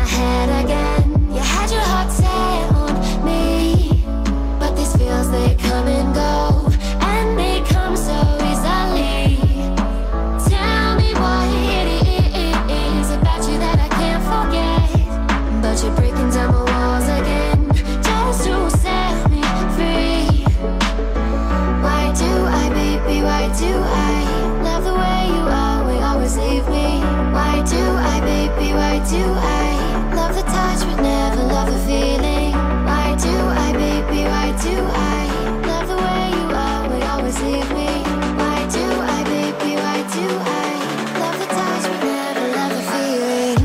my head again. You had your heart set on me, but these feels, they come and go, and they come so easily. Tell me what it is about you that I can't forget, but you're breaking down my walls again, just to set me free. Why do I, baby, why do I love the way you always leave me? Why do I, baby, why do I love the touch but never love the feeling? Why do I, baby, why do I love the way you always leave me? Why do I, baby, why do I love the touch but never love the feeling?